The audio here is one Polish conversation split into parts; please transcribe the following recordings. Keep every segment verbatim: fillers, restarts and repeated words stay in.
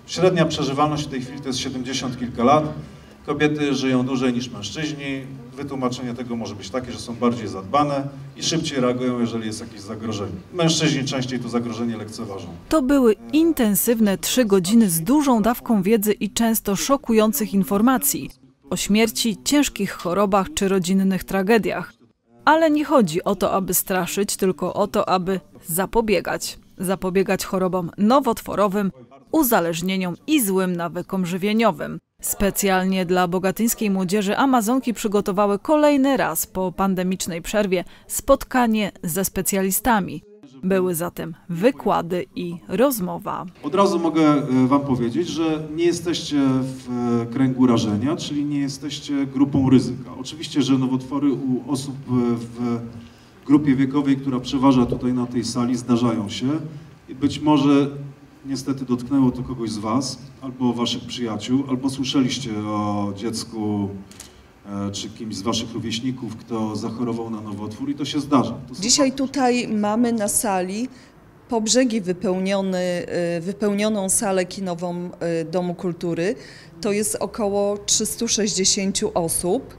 Średnia przeżywalność w tej chwili to jest siedemdziesiąt kilka lat. Kobiety żyją dłużej niż mężczyźni. Wytłumaczenie tego może być takie, że są bardziej zadbane i szybciej reagują, jeżeli jest jakieś zagrożenie. Mężczyźni częściej to zagrożenie lekceważą. To były intensywne trzy godziny z dużą dawką wiedzy i często szokujących informacji o śmierci, ciężkich chorobach czy rodzinnych tragediach. Ale nie chodzi o to, aby straszyć, tylko o to, aby zapobiegać. Zapobiegać chorobom nowotworowym, uzależnieniom i złym nawykom żywieniowym. Specjalnie dla bogatyńskiej młodzieży Amazonki przygotowały kolejny raz po pandemicznej przerwie spotkanie ze specjalistami. Były zatem wykłady i rozmowa. Od razu mogę wam powiedzieć, że nie jesteście w kręgu rażenia, czyli nie jesteście grupą ryzyka. Oczywiście, że nowotwory u osób w grupie wiekowej, która przeważa tutaj na tej sali, zdarzają się i być może niestety dotknęło to kogoś z was, albo waszych przyjaciół, albo słyszeliście o dziecku czy kimś z waszych rówieśników, kto zachorował na nowotwór i to się zdarza. To Dzisiaj tutaj mamy na sali po brzegi wypełniony, wypełnioną salę kinową Domu Kultury. To jest około trzysta sześćdziesiąt osób.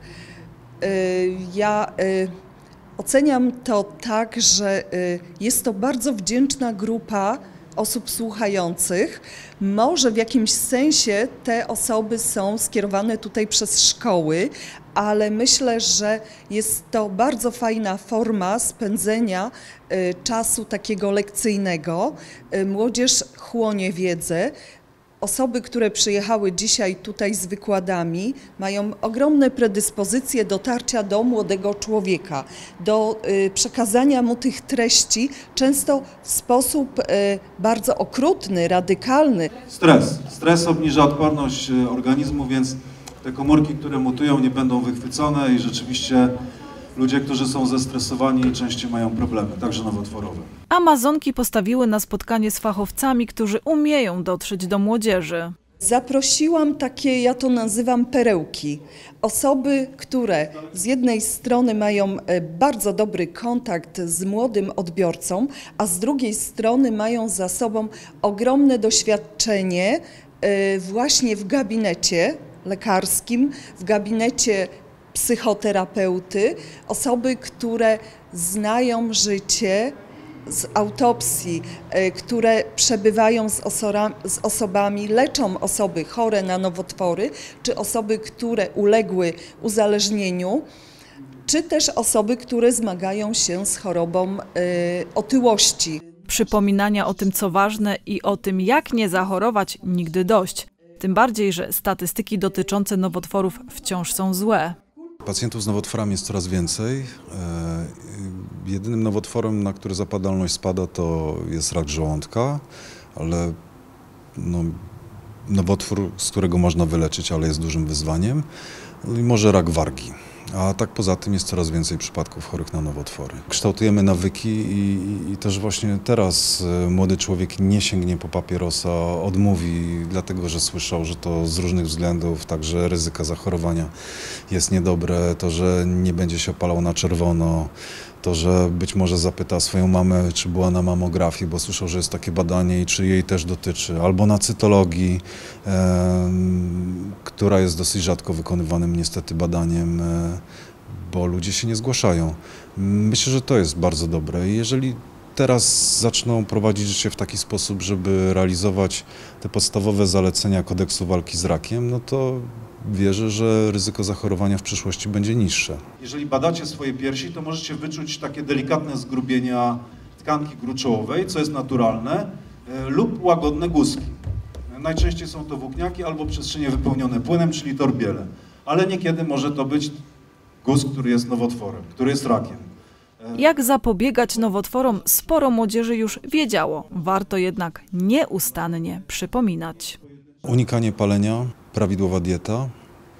Ja oceniam to tak, że jest to bardzo wdzięczna grupa osób słuchających. Może w jakimś sensie te osoby są skierowane tutaj przez szkoły, ale myślę, że jest to bardzo fajna forma spędzenia y, czasu takiego lekcyjnego. Y, młodzież chłonie wiedzę. Osoby, które przyjechały dzisiaj tutaj z wykładami, mają ogromne predyspozycje dotarcia do młodego człowieka, do y, przekazania mu tych treści, często w sposób y, bardzo okrutny, radykalny. Stres. Stres obniża odporność organizmu, więc te komórki, które mutują, nie będą wychwycone i rzeczywiście ludzie, którzy są zestresowani, częściej mają problemy, także nowotworowe. Amazonki postawiły na spotkanie z fachowcami, którzy umieją dotrzeć do młodzieży. Zaprosiłam takie, ja to nazywam perełki. Osoby, które z jednej strony mają bardzo dobry kontakt z młodym odbiorcą, a z drugiej strony mają za sobą ogromne doświadczenie właśnie w gabinecie lekarskim, w gabinecie psychoterapeuty, osoby, które znają życie z autopsji, które przebywają z, z osobami, leczą osoby chore na nowotwory, czy osoby, które uległy uzależnieniu, czy też osoby, które zmagają się z chorobą y, otyłości. Przypominania o tym, co ważne i o tym, jak nie zachorować, nigdy dość. Tym bardziej, że statystyki dotyczące nowotworów wciąż są złe. Pacjentów z nowotworami jest coraz więcej. Jedynym nowotworem, na który zapadalność spada, to jest rak żołądka, ale no, nowotwór, z którego można wyleczyć, ale jest dużym wyzwaniem. I może rak wargi. A tak poza tym jest coraz więcej przypadków chorych na nowotwory. Kształtujemy nawyki i, i też właśnie teraz młody człowiek nie sięgnie po papierosa, odmówi, dlatego że słyszał, że to z różnych względów, także ryzyka zachorowania jest niedobre, to, że nie będzie się opalał na czerwono, to, że być może zapyta swoją mamę, czy była na mamografii, bo słyszał, że jest takie badanie i czy jej też dotyczy, albo na cytologii, e, która jest dosyć rzadko wykonywanym niestety badaniem, e, bo ludzie się nie zgłaszają. Myślę, że to jest bardzo dobre i jeżeli teraz zaczną prowadzić życie w taki sposób, żeby realizować te podstawowe zalecenia kodeksu walki z rakiem, no to wierzę, że ryzyko zachorowania w przyszłości będzie niższe. Jeżeli badacie swoje piersi, to możecie wyczuć takie delikatne zgrubienia tkanki gruczołowej, co jest naturalne, lub łagodne guzki. Najczęściej są to włókniaki albo przestrzenie wypełnione płynem, czyli torbiele. Ale niekiedy może to być guz, który jest nowotworem, który jest rakiem. Jak zapobiegać nowotworom, sporo młodzieży już wiedziało. Warto jednak nieustannie przypominać. Unikanie palenia, prawidłowa dieta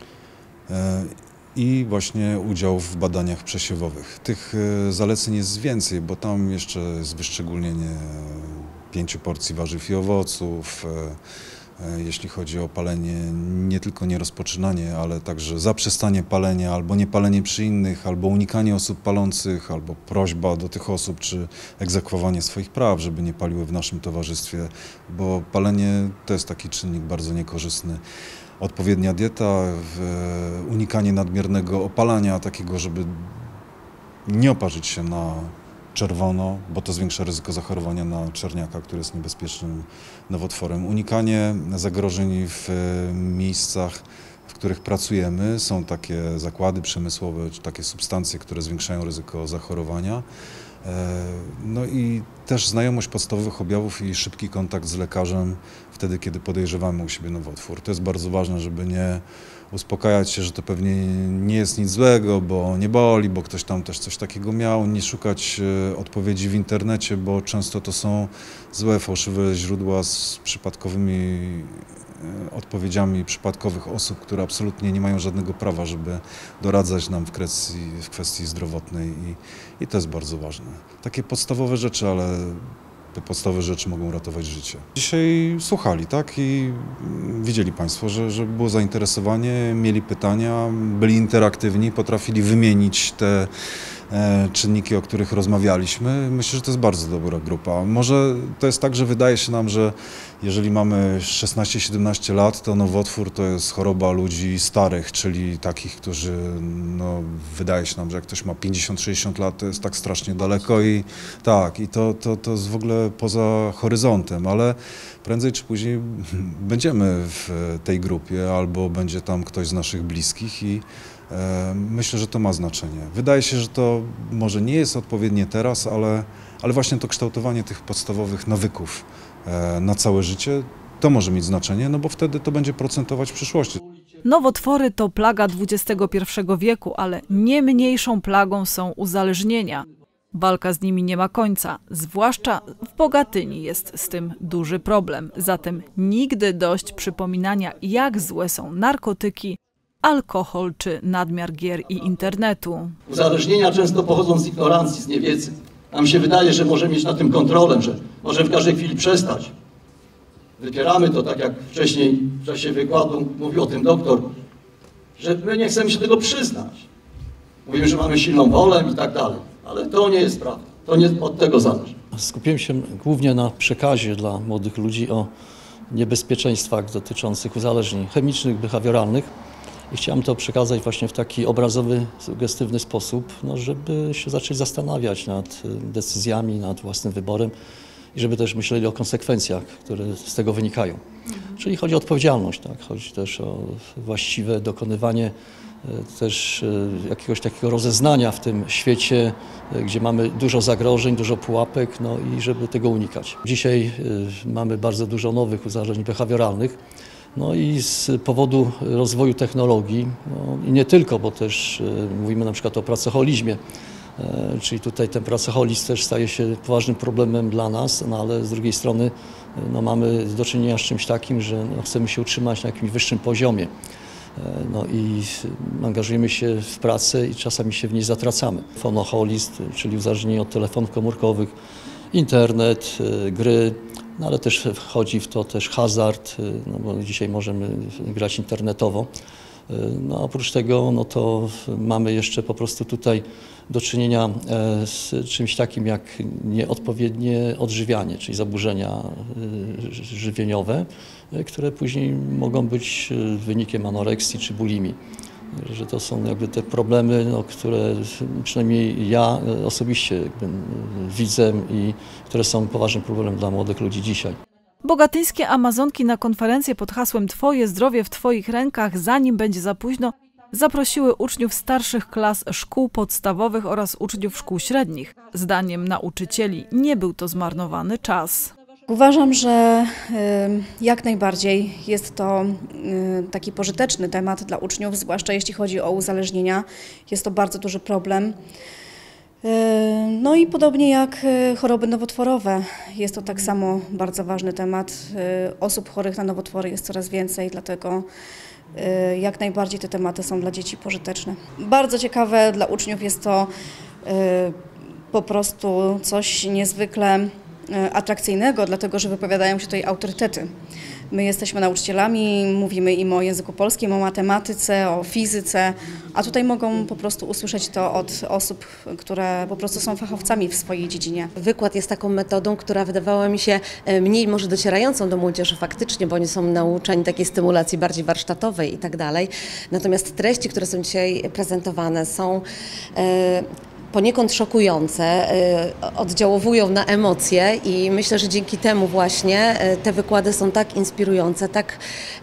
i właśnie udział w badaniach przesiewowych. Tych zaleceń jest więcej, bo tam jeszcze jest wyszczególnienie pięciu porcji warzyw i owoców, jeśli chodzi o palenie, nie tylko nie rozpoczynanie, ale także zaprzestanie palenia, albo nie palenie przy innych, albo unikanie osób palących, albo prośba do tych osób, czy egzekwowanie swoich praw, żeby nie paliły w naszym towarzystwie, bo palenie to jest taki czynnik bardzo niekorzystny. Odpowiednia dieta, unikanie nadmiernego opalania, takiego, żeby nie oparzyć się na czerwono, bo to zwiększa ryzyko zachorowania na czerniaka, który jest niebezpiecznym nowotworem. Unikanie zagrożeń w miejscach, w których pracujemy. Są takie zakłady przemysłowe, czy takie substancje, które zwiększają ryzyko zachorowania. No i też znajomość podstawowych objawów i szybki kontakt z lekarzem wtedy, kiedy podejrzewamy u siebie nowotwór. To jest bardzo ważne, żeby nie uspokajać się, że to pewnie nie jest nic złego, bo nie boli, bo ktoś tam też coś takiego miał, nie szukać odpowiedzi w internecie, bo często to są złe, fałszywe źródła z przypadkowymi odpowiedziami przypadkowych osób, które absolutnie nie mają żadnego prawa, żeby doradzać nam w kwestii, w kwestii zdrowotnej i, i to jest bardzo ważne. Takie podstawowe rzeczy, ale te podstawowe rzeczy mogą ratować życie. Dzisiaj słuchali, tak? I widzieli Państwo, że, że było zainteresowanie, mieli pytania, byli interaktywni, potrafili wymienić te e, czynniki, o których rozmawialiśmy. Myślę, że to jest bardzo dobra grupa. Może to jest tak, że wydaje się nam, że jeżeli mamy szesnaście siedemnaście lat, to nowotwór to jest choroba ludzi starych, czyli takich, którzy, no, wydaje się nam, że jak ktoś ma pięćdziesiąt sześćdziesiąt lat, to jest tak strasznie daleko i tak, i to, to, to jest w ogóle poza horyzontem, ale prędzej czy później będziemy w tej grupie albo będzie tam ktoś z naszych bliskich i e, myślę, że to ma znaczenie. Wydaje się, że to może nie jest odpowiednie teraz, ale, ale właśnie to kształtowanie tych podstawowych nawyków na całe życie, to może mieć znaczenie, no bo wtedy to będzie procentować w przyszłości. Nowotwory to plaga dwudziestego pierwszego wieku, ale nie mniejszą plagą są uzależnienia. Walka z nimi nie ma końca, zwłaszcza w Bogatyni jest z tym duży problem. Zatem nigdy dość przypominania, jak złe są narkotyki, alkohol czy nadmiar gier i internetu. Uzależnienia często pochodzą z ignorancji, z niewiedzy. Nam się wydaje, że może mieć na tym kontrolę, że może w każdej chwili przestać. Wypieramy to, tak jak wcześniej w czasie wykładu mówił o tym doktor, że my nie chcemy się tego przyznać. Mówimy, że mamy silną wolę i tak dalej, ale to nie jest prawda. To nie od tego zależy. Skupiłem się głównie na przekazie dla młodych ludzi o niebezpieczeństwach dotyczących uzależnień chemicznych, behawioralnych. I chciałem to przekazać właśnie w taki obrazowy, sugestywny sposób, no, żeby się zacząć zastanawiać nad decyzjami, nad własnym wyborem i żeby też myśleli o konsekwencjach, które z tego wynikają. Mhm. Czyli chodzi o odpowiedzialność, tak? Chodzi też o właściwe dokonywanie też jakiegoś takiego rozeznania w tym świecie, gdzie mamy dużo zagrożeń, dużo pułapek, no i żeby tego unikać. Dzisiaj mamy bardzo dużo nowych uzależnień behawioralnych. No i z powodu rozwoju technologii, no i nie tylko, bo też e, mówimy na przykład o pracoholizmie, e, czyli tutaj ten pracoholizm też staje się poważnym problemem dla nas, no ale z drugiej strony no, mamy do czynienia z czymś takim, że no, chcemy się utrzymać na jakimś wyższym poziomie. E, no i angażujemy się w pracę i czasami się w niej zatracamy. Fonoholizm, czyli uzależnienie od telefonów komórkowych, internet, e, gry. No ale też wchodzi w to też hazard, no bo dzisiaj możemy grać internetowo. No oprócz tego, no to mamy jeszcze po prostu tutaj do czynienia z czymś takim jak nieodpowiednie odżywianie, czyli zaburzenia żywieniowe, które później mogą być wynikiem anoreksji czy bulimii. Że to są jakby te problemy, no, które przynajmniej ja osobiście jakby widzę i które są poważnym problemem dla młodych ludzi dzisiaj. Bogatyńskie Amazonki na konferencję pod hasłem Twoje zdrowie w Twoich rękach, zanim będzie za późno, zaprosiły uczniów starszych klas szkół podstawowych oraz uczniów szkół średnich. Zdaniem nauczycieli nie był to zmarnowany czas. Uważam, że jak najbardziej jest to taki pożyteczny temat dla uczniów, zwłaszcza jeśli chodzi o uzależnienia. Jest to bardzo duży problem. No i podobnie jak choroby nowotworowe, jest to tak samo bardzo ważny temat. Osób chorych na nowotwory jest coraz więcej, dlatego jak najbardziej te tematy są dla dzieci pożyteczne. Bardzo ciekawe dla uczniów jest to po prostu coś niezwykle atrakcyjnego, dlatego że wypowiadają się tutaj autorytety. My jesteśmy nauczycielami, mówimy im o języku polskim, o matematyce, o fizyce, a tutaj mogą po prostu usłyszeć to od osób, które po prostu są fachowcami w swojej dziedzinie. Wykład jest taką metodą, która wydawała mi się mniej może docierającą do młodzieży faktycznie, bo oni są nauczeni takiej stymulacji bardziej warsztatowej i tak dalej. Natomiast treści, które są dzisiaj prezentowane, są e, poniekąd szokujące, oddziałowują na emocje i myślę, że dzięki temu właśnie te wykłady są tak inspirujące, tak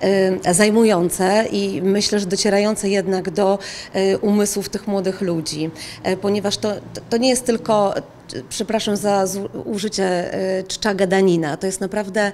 zajmujące i myślę, że docierające jednak do umysłów tych młodych ludzi, ponieważ to, to nie jest tylko, przepraszam za użycie czcza gadanina, to jest naprawdę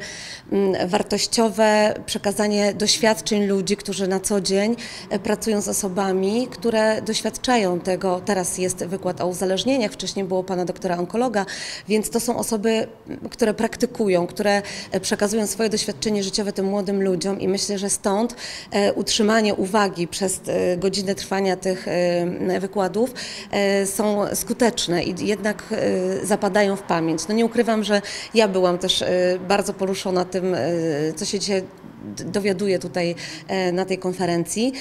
wartościowe przekazanie doświadczeń ludzi, którzy na co dzień pracują z osobami, które doświadczają tego. Teraz jest wykład o uzależnieniach, wcześniej było pana doktora onkologa, więc to są osoby, które praktykują, które przekazują swoje doświadczenie życiowe tym młodym ludziom i myślę, że stąd utrzymanie uwagi przez godzinę trwania tych wykładów są skuteczne i jednak zapadają w pamięć. No nie ukrywam, że ja byłam też bardzo poruszona tym, co się dzisiaj dowiaduję tutaj na tej konferencji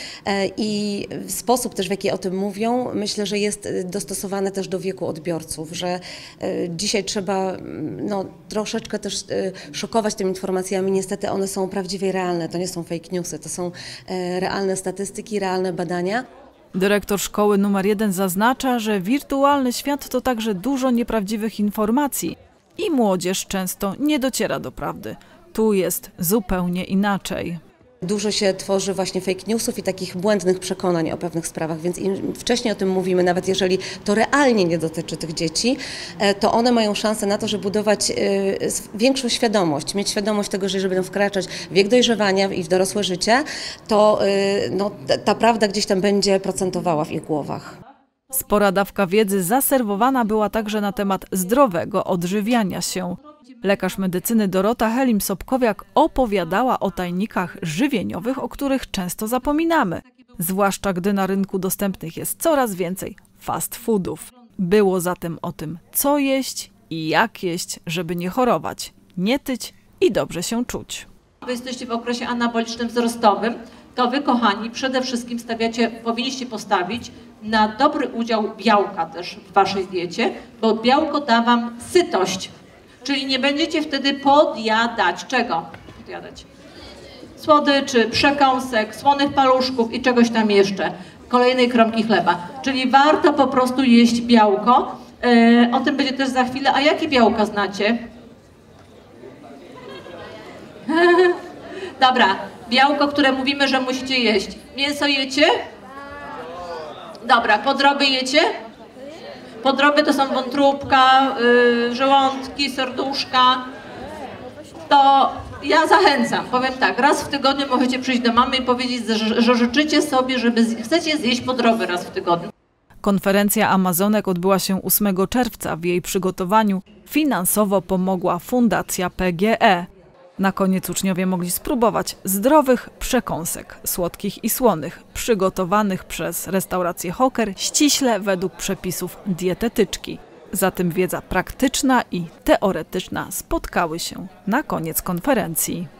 i sposób też, w jaki o tym mówią, myślę, że jest dostosowany też do wieku odbiorców, że dzisiaj trzeba no, troszeczkę też szokować tymi informacjami. Niestety one są prawdziwie realne, to nie są fake newsy, to są realne statystyki, realne badania. Dyrektor szkoły numer jeden zaznacza, że wirtualny świat to także dużo nieprawdziwych informacji i młodzież często nie dociera do prawdy. Tu jest zupełnie inaczej. Dużo się tworzy właśnie fake newsów i takich błędnych przekonań o pewnych sprawach, więc im wcześniej o tym mówimy, nawet jeżeli to realnie nie dotyczy tych dzieci, to one mają szansę na to, żeby budować większą świadomość, mieć świadomość tego, że jeżeli będą wkraczać w wiek dojrzewania i w dorosłe życie, to no, ta prawda gdzieś tam będzie procentowała w ich głowach. Spora dawka wiedzy zaserwowana była także na temat zdrowego odżywiania się. Lekarz medycyny Dorota Helim-Sobkowiak opowiadała o tajnikach żywieniowych, o których często zapominamy, zwłaszcza gdy na rynku dostępnych jest coraz więcej fast foodów. Było zatem o tym, co jeść i jak jeść, żeby nie chorować, nie tyć i dobrze się czuć. Wy jesteście w okresie anabolicznym wzrostowym, to wy, kochani, przede wszystkim stawiacie, powinniście postawić na dobry udział białka też w waszej diecie, bo białko da wam sytość. Czyli nie będziecie wtedy podjadać. Czego podjadać? Słodyczy, przekąsek, słonych paluszków i czegoś tam jeszcze. Kolejnej kromki chleba. Czyli warto po prostu jeść białko. Yy, o tym będzie też za chwilę. A jakie białka znacie? Dobra, białko, które mówimy, że musicie jeść. Mięso jecie? Dobra, podroby jecie? Podroby to są wątróbka, yy, żołądki, serduszka. To ja zachęcam, powiem tak, raz w tygodniu możecie przyjść do mamy i powiedzieć, że, że życzycie sobie, żeby z, chcecie zjeść podroby raz w tygodniu. Konferencja Amazonek odbyła się ósmego czerwca. W jej przygotowaniu finansowo pomogła Fundacja P G E. Na koniec uczniowie mogli spróbować zdrowych przekąsek, słodkich i słonych, przygotowanych przez restaurację Hocker ściśle według przepisów dietetyczki. Zatem wiedza praktyczna i teoretyczna spotkały się na koniec konferencji.